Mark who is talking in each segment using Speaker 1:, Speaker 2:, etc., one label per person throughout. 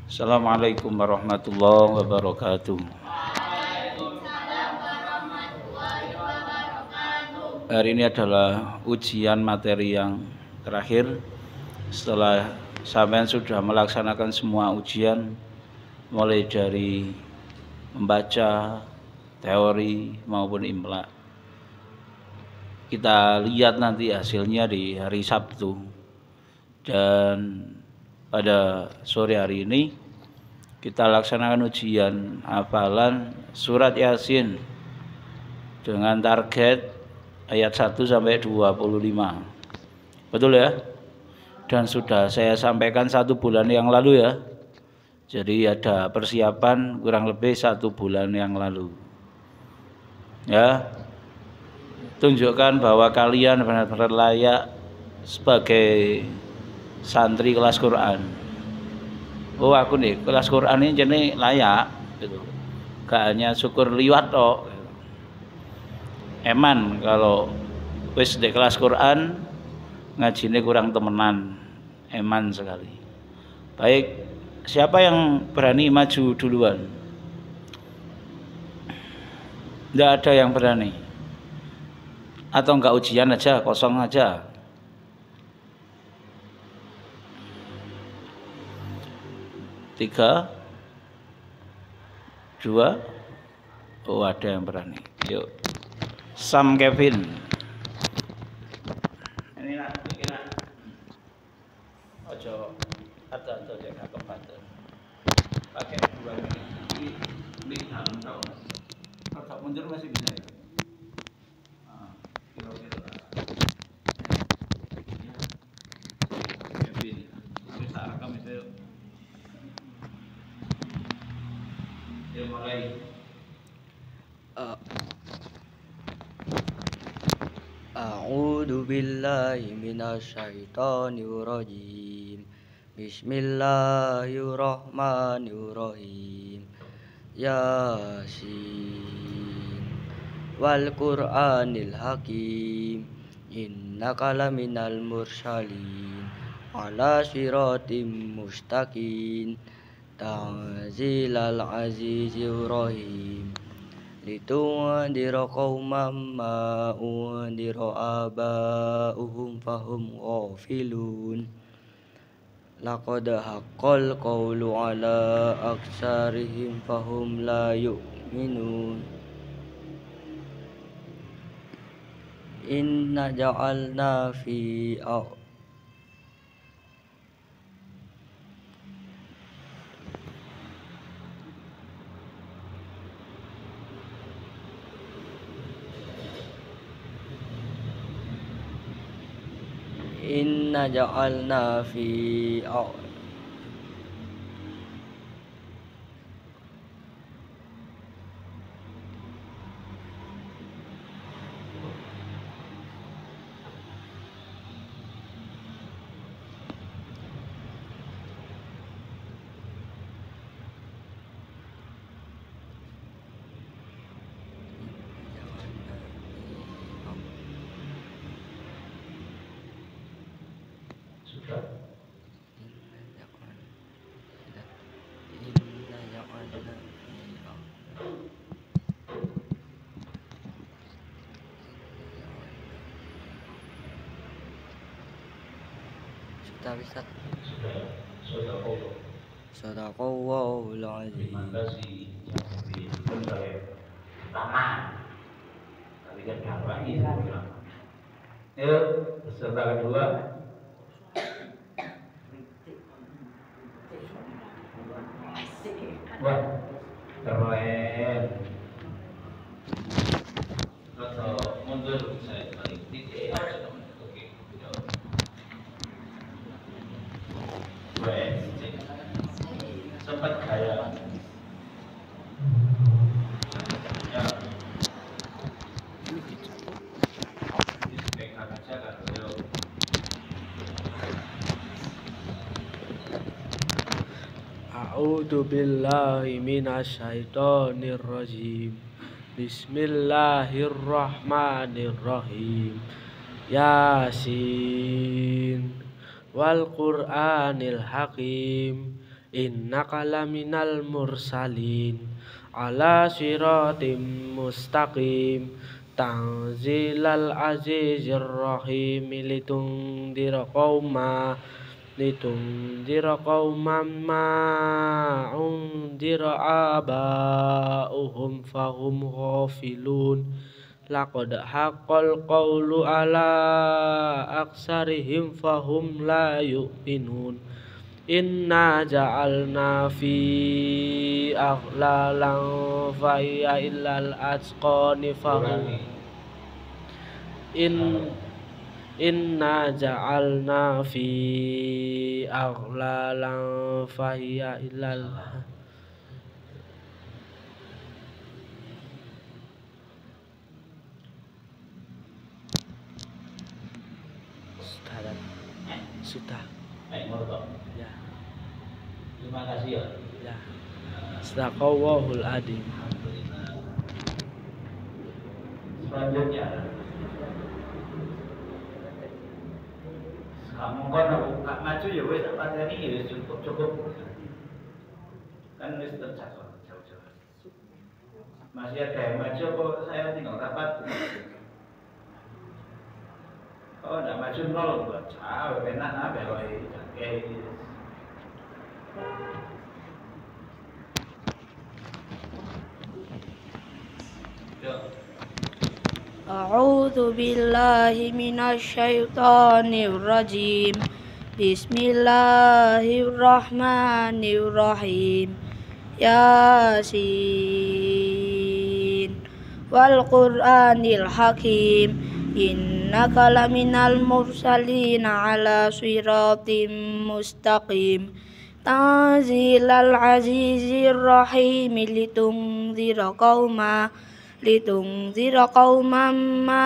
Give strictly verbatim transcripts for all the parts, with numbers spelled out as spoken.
Speaker 1: Assalamualaikum warahmatullahi wabarakatuh. Hari ini adalah ujian materi yang terakhir. Setelah sampean sudah melaksanakan semua ujian, mulai dari membaca, teori maupun imla. Kita lihat nanti hasilnya di hari Sabtu. Dan pada sore hari ini kita laksanakan ujian hafalan surat Yasin dengan target ayat satu sampai dua puluh lima. Betul ya? Dan sudah saya sampaikan satu bulan yang lalu ya. Jadi ada persiapan kurang lebih satu bulan yang lalu. Ya. Tunjukkan bahwa kalian benar-benar layak sebagai santri kelas Quran. Oh aku nih kelas Quran ini jadi layak gitu. Gak hanya syukur liwat toh. Eman kalau wis di kelas Quran ngajine kurang temenan, eman sekali. Baik, siapa yang berani maju duluan? Tidak ada yang berani. Atau enggak ujian aja, kosong aja. Tiga, dua, oh ada yang berani. Yuk. Sam Kevin. Ini nak kira ojo atau atau jaga kebatin. Pakai dua ini ini dalam tahun. Kalau mundur masih bisa ya. Ah, kira-kira. Kevin, bisa rekam itu. Ya mulai.
Speaker 2: Uh. A'udzu billahi minasyaitonir rajim. Bismillahirrahmanirrahim. Yasin wal Qur'anil hakim. Innaka laminal mursalin ala siratim mustaqim. Tanzilal azizir rahim. Litundira qauman ma undira aba'uhum fahum ghafilun. Laqad haqqal qawlu ala aksarihim fahum la yu'minun. Inna ja'alna fi Inna ja'alna fi Sudah bisa.
Speaker 1: Sudah sudah
Speaker 2: Sadaqallahul azim.
Speaker 1: Terima kasih yang pertama. Tapi kan dakwah ini ya, peserta kedua. Wah, keren. Atau mundur saya balik titik. Oke. Wes, sempat gaya. Ya. Dipegang aja kan, yo.
Speaker 3: A'udzu billahi minasyaitonir rajim. Bismillahirrahmanirrahim. Yasin wal Qur'anil hakim. innaka laminal mursalin ala siratim mustaqim tanzilal azizir rahim litundira qauma litundira qauman ma undira aba'uhum fahum ghafilun laqad haqqal qawlu ala aksarihim fahum la yu'minun inna ja'alna fi aghlalan fahiyya illal asqani fahum in inna ja'alna fi aghlalan fahiyya illal sudah sudah
Speaker 1: Baik, monggo.
Speaker 3: ya
Speaker 1: Terima kasih ya.
Speaker 3: ya Sadaqallahul adzim.
Speaker 1: Selanjutnya, kamu kan buka maju ya wes apa ini ya cukup cukup kan wes tercatat jauh-jauh. Masih ada yang maju kok saya tinggal rapat. Oh, tidak maju nol buat jauh, enak apa ya kayak
Speaker 4: A'udzu billahi minasyaitonir rajim. Bismillahirrahmanirrahim. Yasin wal Qur'anil Hakim. Innaka laminal mursalin ala siratim mustaqim. Tanzilal azizir rahim litundira qauma litundira qauman ma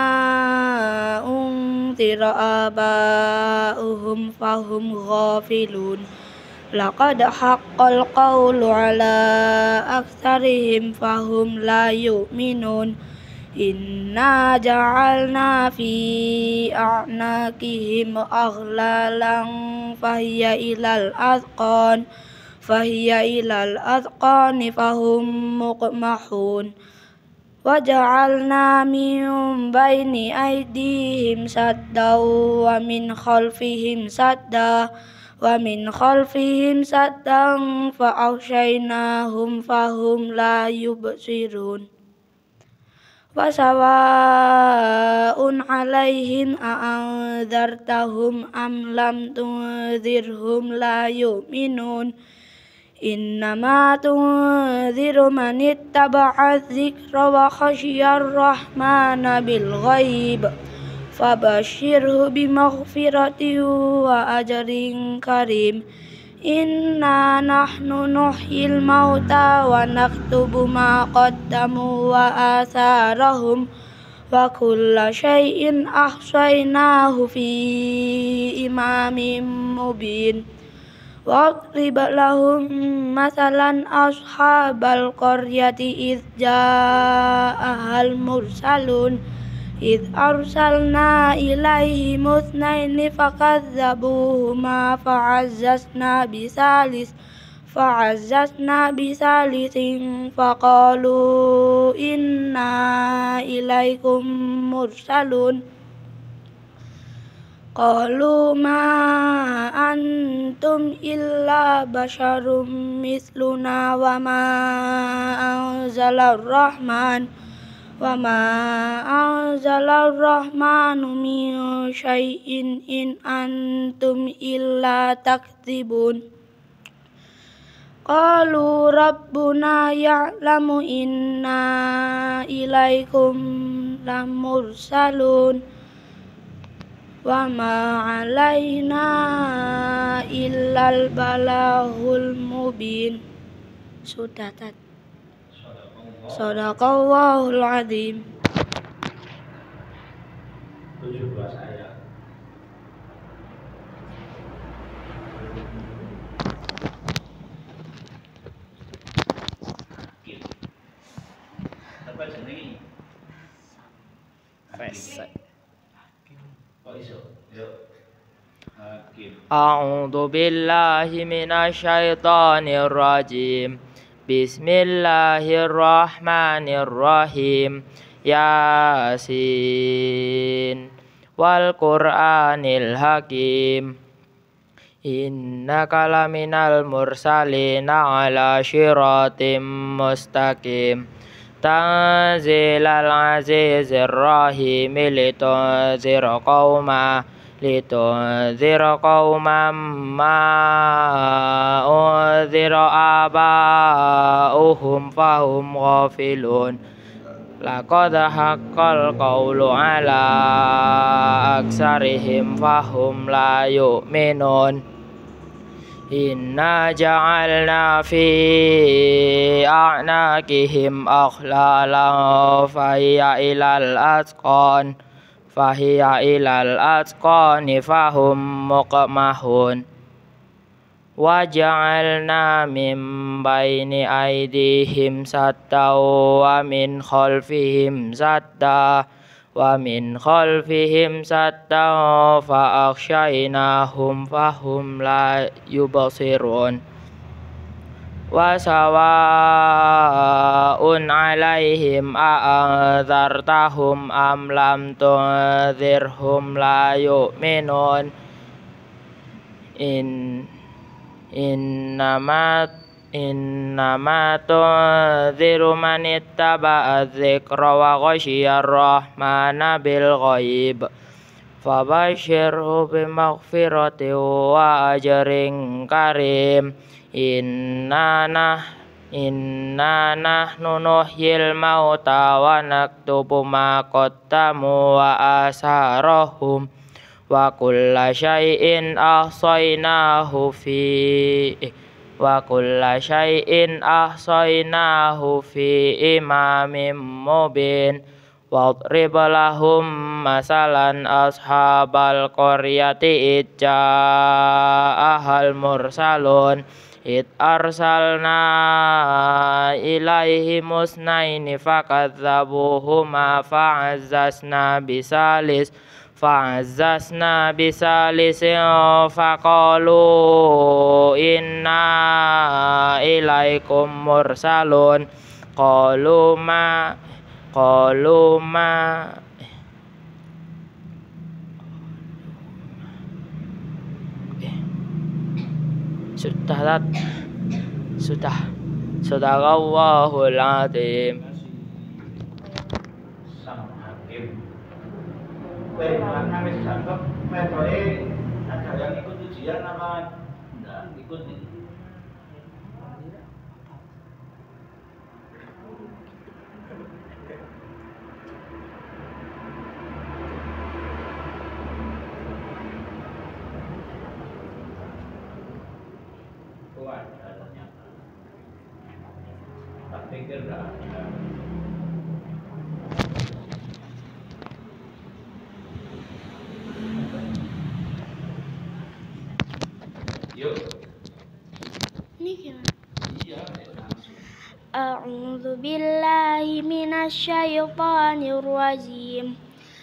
Speaker 4: undira aba'uhum fahum ghafilun laqad haqqal qawlu ala aktsarihim fahum la yu'minun inna ja'alna fi a'naqihim aghlalan fahiyya ilal azqan fahiyya ilal azqani fahum muqmahun waja'alna min baini aydihim sadda wa min khalfihim sadda wa min khalfihim saddan fa'aghshaynahum fahum la yubsirun wa sawa'un 'alaihim a'anzartahum am lam tunzirhum la yu'minun innama tunziru man ittaba'a dzikra wa khasyiyar rahmana bil ghaib fabashshirhu bimaghfiratin wa ajrin karim inna nahnu nuhyil mauta wa naktubu ma qaddamu wa atharahum wa kulla syai'in ahsaynahu fi imamin mubin واضرب لهم مثلا أصحاب القرية إذ جاءها المرسلون إذ أرسلنا إليهم اثنين فكذبوهما فعززنا بثالث فعززنا بثالث فقالوا إنا إليكم مرسلون qalu ma antum illa basyarum mithluna wa ma anzalar rahman wa ma anzalar rahmanu min syai'in in antum illa takdzibun qalu rabbuna ya'lamu inna ilaikum lamursalun wa ma 'alaina illal balahul mubin. Sudah tat. Shadaqallahul adzim.
Speaker 1: tujuh belas ayat. Apa jenenge? Rese. Oh iso. Yo. Hakim.
Speaker 2: أعوذ بالله من الشيطان الرجيم بسم الله الرحمن الرحيم ياسين والقرآن الحكيم إنك لمن المرسلين على صراط مستقيم تنزيل العزيز الرحيم لتنذر قوما لتنذر قوما ما أنذر آباؤهم فهم غافلون لقد حق القول على أكثرهم فهم لا يؤمنون إنا جعلنا في أعناقهم أغلالا فهي إلى الأذقان فهي إلى الأذقان فهم مقمحون وجعلنا من بين أيديهم سدا ومن خلفهم سدا ومن خلفهم سدا فأغشيناهم فهم لا يبصرون وسواء عليهم أأنذرتهم أم لم تنذرهم لا يؤمنون إن إنما إنما تنذر من اتبع الذكر وغشي الرحمن بالغيب فبشره بمغفرة وأجر كريم إنا إنا نحن نحيي الموتى ونكتب ما قدموا وآثارهم وكل شيء أحصيناه في وكل شيء أحصيناه في إمام مبين واضرب لهم مثلا أصحاب القرية إذ جاءها المرسلون إذ أرسلنا إليهم اثنين فكذبوهما فعززنا بثالث فعززنا بثالث فقالوا إنا إليكم مرسلون قالوا ما قالوا ما sudah sudah Sadaqallahul Azim.
Speaker 1: Sang Hakim. Baik, karena wis dianggap metode ada yang ikut ujian apa enggak ikuti. Kuat ternyata. Tak pikir enggak ada.
Speaker 4: A'udzu billahi minasyaitonir rajim.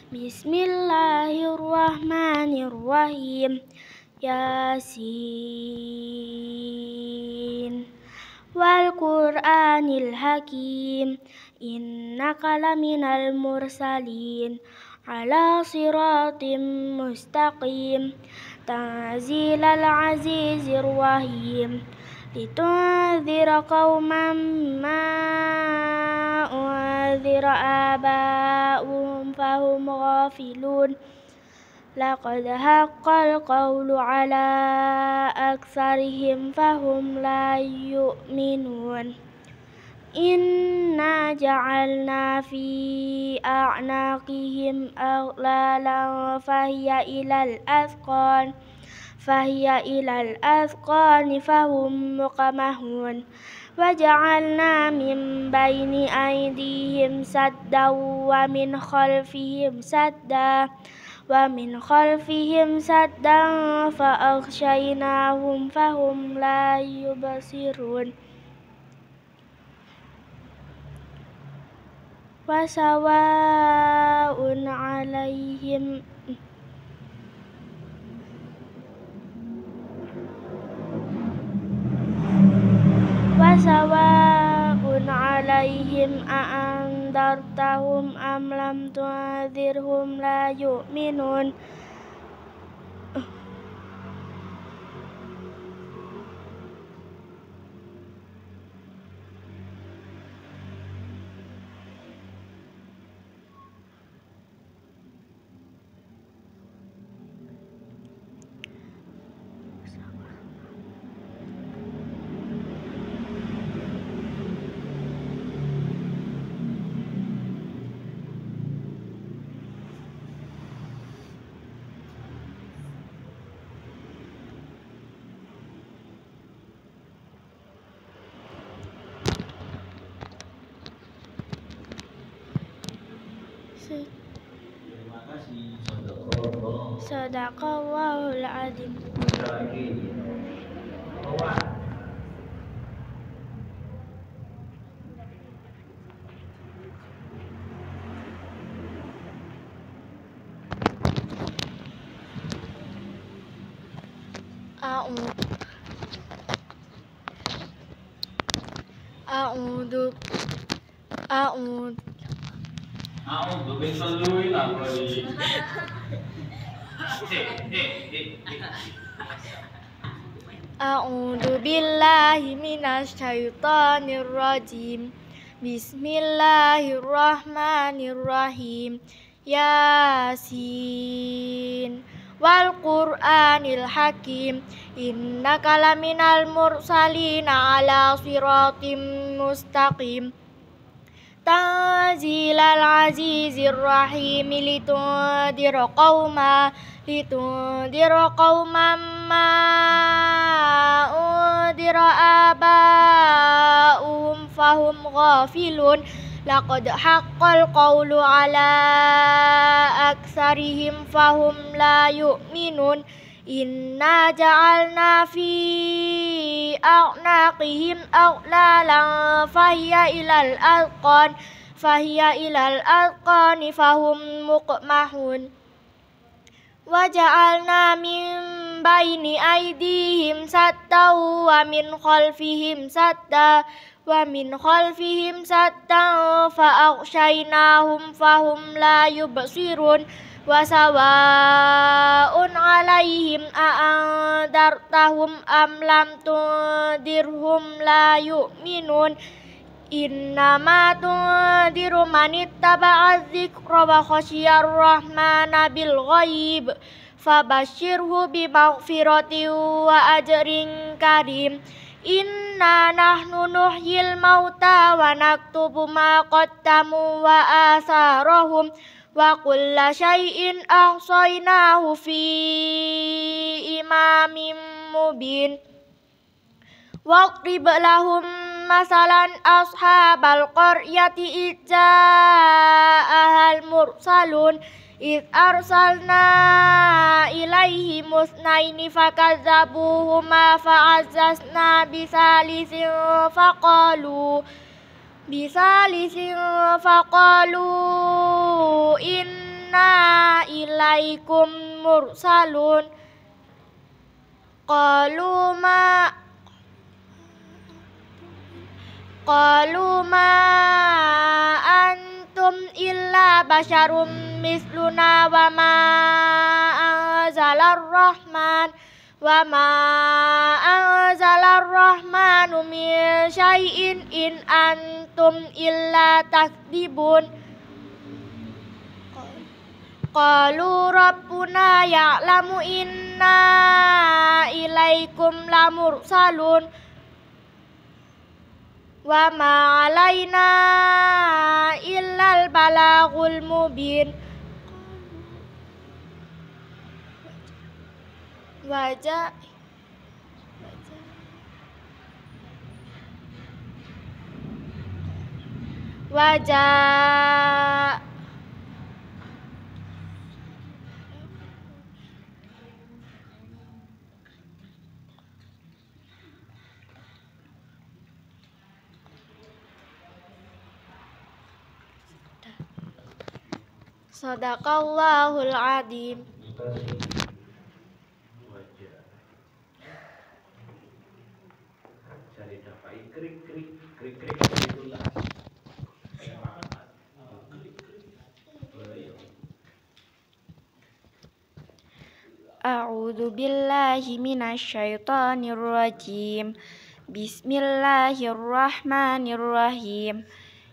Speaker 4: Bismillahirrahmanirrahim. Yasin wal Qur'anil Hakim. Innaka laminal mursalin ala siratim mustaqim. Tanzilal azizir rahim. Litunzira qauman ma unzira aba'uhum fahum ghafilun. Laqad haqqal qawlu ala aktsarihim fahum la yu'minun. Inna ja'alna fi a'naqihim aghlalan fahiya ilal azqan fahiya ilal azqani fahum muqamahun. Waja'alna min baini aydihim sadda wa min khalfihim sadda wa min khalfihim saddan fa aghshaynahum fahum la yubsirun. Wa sawa'un 'alaihim wasawa'un 'alaihim a'andartahum am lam tunzirhum la yu'minun.
Speaker 1: Terima kasih.
Speaker 4: Sadaqallahul adzim. A'udzu A'udzu
Speaker 1: A'udzu billahi minasyaitonir
Speaker 4: A'udzu billahi minasyaitonir rajim. Bismillahirrahmanirrahim. Yasin wal Qur'anil Hakim. Innaka laminal mursalina ala siratim mustaqim. Tanzilal azizir rahim litundira qauma litundira qauman ma undira aba'um fahum ghafilun. Laqad haqqal qawlu ala aksarihim fahum la yu'minun. Inna ja'alna fi a'naqihim aghlalan fahiya ilal azqan fahiya ilal azqani fahum muqmahun. Wa ja'alna min baini aydihim satta wa min khalfihim satta wa min khalfihim satta fa aghshaynahum fahum la yubsirun. Wa sawa'un 'alaihim a'andartahum am lam tundirhum la yu'minun. Innama tundiru manittaba'a dzikra wa khasyiyar rahmana bil ghaib fabashshirhu bi maghfiratin wa ajrin karim. Inna nahnu nuhyil mauta wa naktubu ma qaddamu wa asarahum wa kulla syai'in ahsaynahu fi imamin mubin. Waqrib lahum masalan ashabal qaryati idza'ahal mursalun id arsalna ilaihi musnaini fakazzabuhuma fa'azzazna bisalisin faqalu bisalisin faqalu inna ilaikum mursalun. Qalu ma Qalu ma antum illa basyarum misluna wa ma anzalar rahman wa ma anzalar rahmanu min syai'in in antum illa takdibun. Qalu rabbuna ya'lamu inna ilaikum lamursalun wa ma alaina illal balagul mubin. Wajah Wajah Sadaqallahul adzim.
Speaker 1: Cari dapat
Speaker 4: A'udzu billahi minasyaitonir rajim. Bismillahirrahmanirrahim.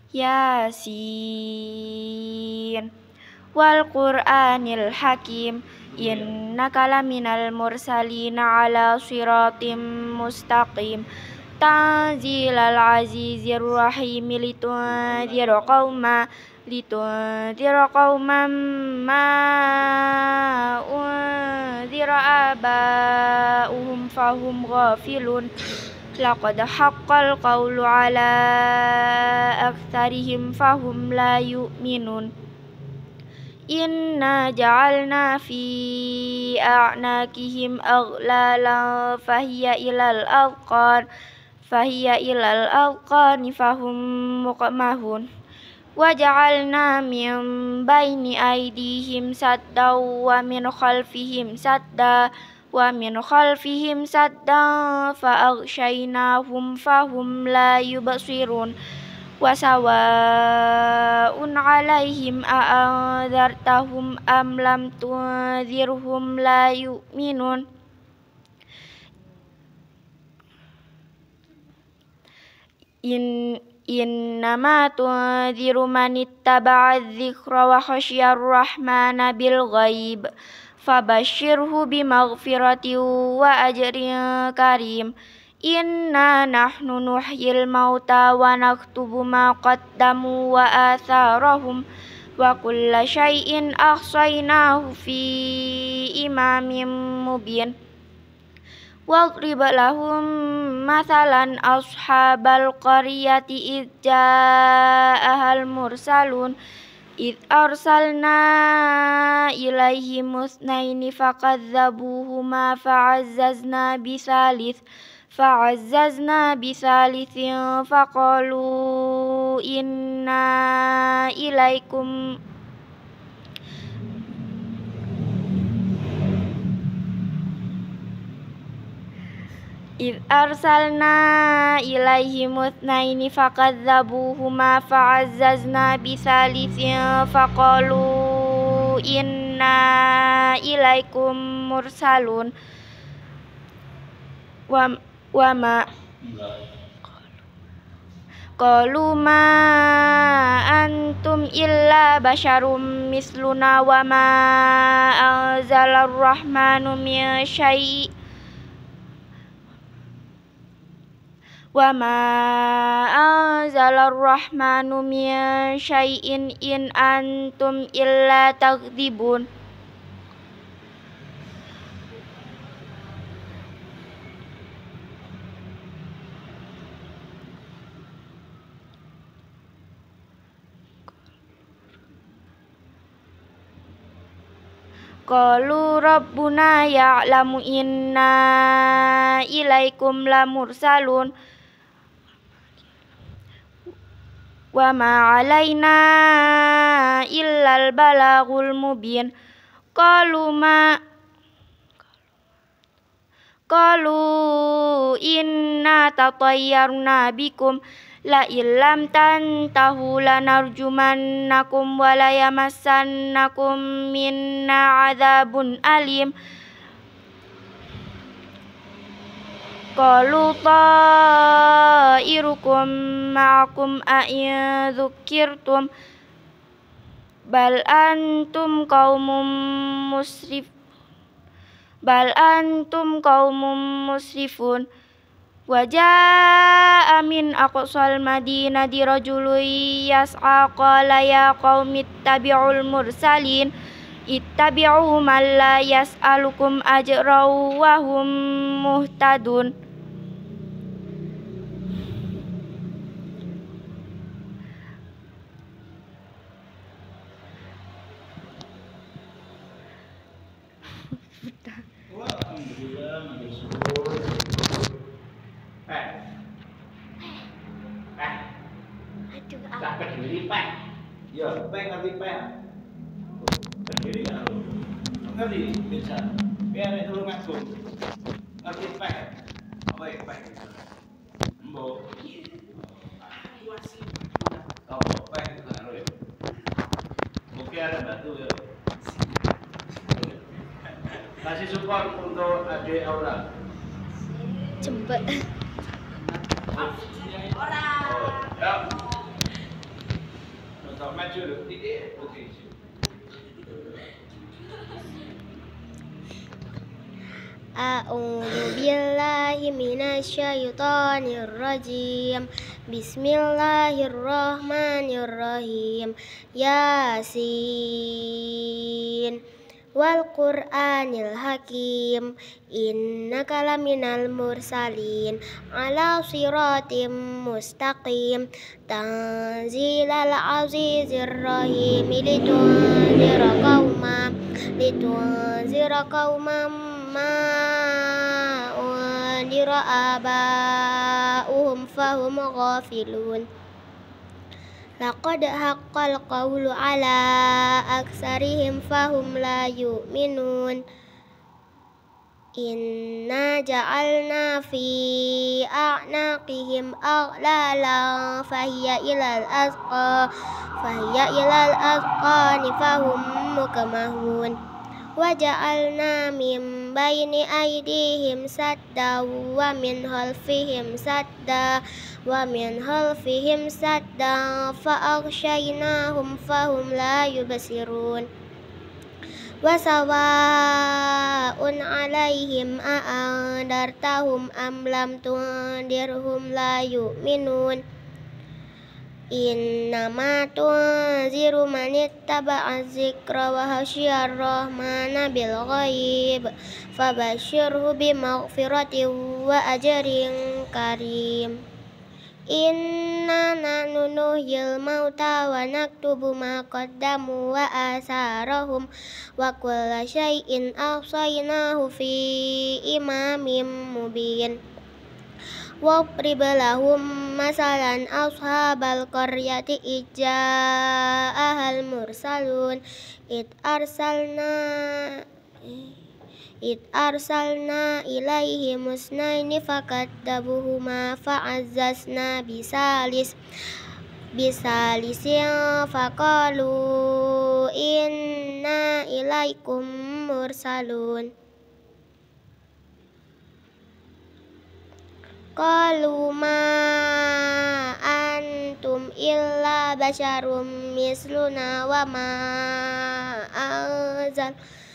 Speaker 4: Yasin wal Qur'anil Hakim. Innaka laminal mursalina ala siratim mustaqim. Tanzilal azizir rahim litunzira qauma litunzira qauman ma unzira aba'uhum fahum ghafilun. Laqad haqqal qawlu ala aktsarihim fahum la yu'minun. Inna ja'alna fi a'naqihim aghlalan fahiya ilal azqan fahiya ilal azqani fahum muqmahun. Wa ja'alna min baini aydihim saddan wa min khalfihim saddan wa min khalfihim saddan fa aghshaynahum fahum la yubsirun. Wa sawa'un 'alaihim a anzartahum am lam tunzirhum la yu'minun. In innama tunziru man ittaba'a dzikra wa khasyar rahmana bil ghaib fabashshirhu bimaghfiratin wa ajrin karim. Inna nahnu nuhyil mauta wa naktubu ma qaddamu wa atharahum wa kulla syai'in ahsaynahu fi imamin mubin. Wadrib lahum mathalan ashabal qaryati idh ja'ahal mursalun idh arsalna ilaihim itsnaini fakadzabuhuma fa'azzazna bisalits fa'azzazna bisalitsin faqalu inna ilaikum idh arsalna ilaihim itsnaini fakadzabuhuma fa'azzazna bisalitsin faqalu inna ilaikum mursalun. Wa wa ma qalu ma antum illa basyarum misluna wa ma anzalar rahmanu min syai' wa ma anzalar rahmanu min syai'in in antum illa takdzibun. Qalu rabbuna ya'lamu inna ilaikum lamursalun wa ma 'alaina illal balaghul mubin. Qalu ma Qalu inna tatayyarna bikum la illam tantahu lanarjumannakum wa la yamassannakum minna adzabun alim. Qalu ta'irukum ma'akum a in dzukirtum bal antum qaumun musrif bal antum qaumun musrifun. Wa jaa'a min aqsal madinati rajulun yas'a qala ya qaumi ittabi'ul mursalin ittabi'u man la yas'alukum ajran wa hum muhtadun.
Speaker 1: Sampai diri pek. Ya, pek ngerti pek. Berdiri kan lu. Ngerti bisa. Biar itu lu ngaku. Ngerti pek. Apa ya pek? Bu. Oh, peh itu kan ya. Oke, ada batu ya. Kasih support untuk adik Aura.
Speaker 4: Cepet.
Speaker 1: Orang. Oh, ya. Untuk maju dulu. Titik. Oke.
Speaker 5: A'udzu billahi minasyaitonir rajim. Bismillahirrahmanirrahim. Yasin wal Qur'anil Hakim. Innaka laminal mursalin ala siratim mustaqim. Tanzilal azizir rahim. Litunzira qauman litunzira qauman ma undira aba'uhum fahum ghafilun. Laqad haqqal qawlu ala aksarihim fahum la yu'minun. Inna ja'alna fi a'naqihim aghlalan fahiya ilal azqa fahiya ilal azqani fahum mukamahun. Wa ja'alna min baini aydihim sadda wa min khalfihim sadda wa min khalfihim sadda fa aghshaynahum fahum la yubsirun. Wa sawa'un 'alaihim a andartahum am lam tundirhum la yu'minun. Innama tunziru man ittaba'a dzikra wa khasyiyar rahmana bil ghaib fabashshirhu bimaghfiratin wa ajrin karim. Inna nahnu nuhyil mauta wa naktubu ma qaddamu wa asarahum wa kulla syai'in ahsaynahu fi imamin mubin. Wadrib lahum masalan ashabal qaryati ija'ahal mursalun id arsalna id arsalna ilaihim musnaini fakadzabuhuma fa'azzazna bisalis bisalisin faqalu inna ilaikum mursalun. Qalu ma antum illa basyarum misluna wa ma anzal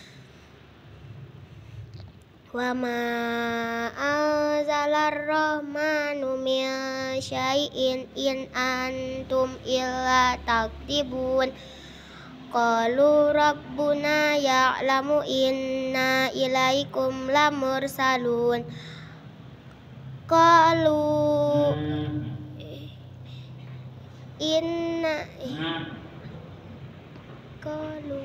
Speaker 5: wa ma anzalar rahmanu min syai'in in antum illa takdibun. Qalu rabbuna ya'lamu inna ilaikum lamursalun. Qalu inna qalu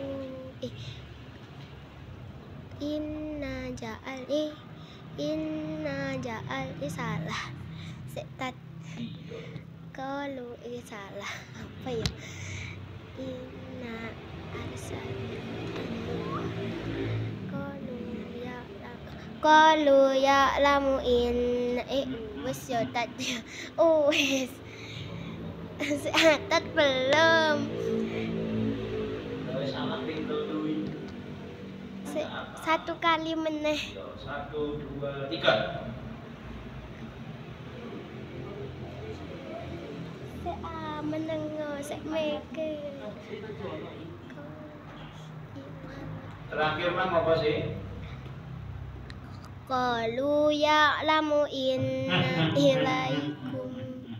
Speaker 5: inna ja'al eh inna ja'al eh salah setat qalu eh salah apa ya inna arsalna qalu ya'lamu in eh wes yo tat oh wes tat belum satu kali meneh
Speaker 1: satu dua tiga
Speaker 5: se a menengah se meke
Speaker 1: terakhir mang apa sih?
Speaker 5: Qalu ya'lamu inna ilaikum.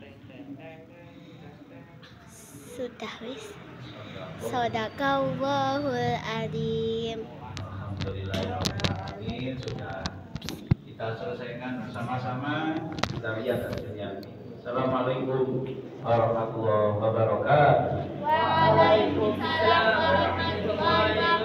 Speaker 5: Sudah wis. Shadaqallahul adzim.
Speaker 1: Alhamdulillah, sudah kita selesaikan bersama-sama. Kita lihat hasilnya. Assalamualaikum warahmatullahi wabarakatuh.
Speaker 4: Waalaikumsalam warahmatullahi wabarakatuh.